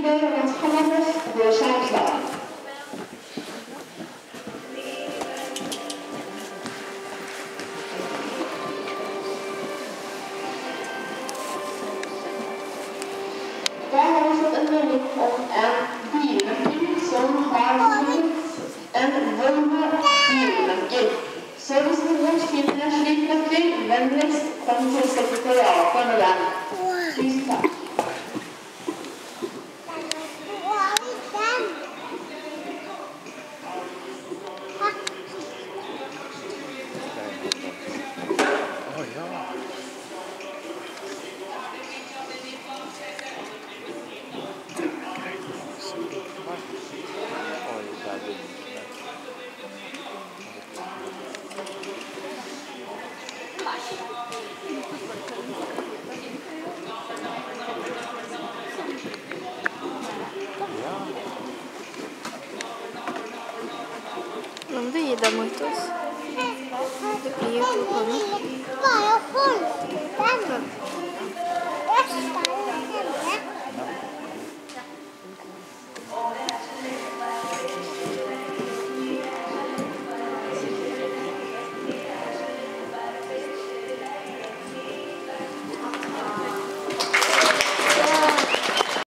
ber om at alle først går seg klar. Da har vi fått en melding om en bilnøkkel som har funnet en Volvo bilnøkkel. Så hvis noen finner en slik nøkkel, vennligst kom til sekretariatet med den. Tusen takk. Não vida muitos. Vai, eu fui.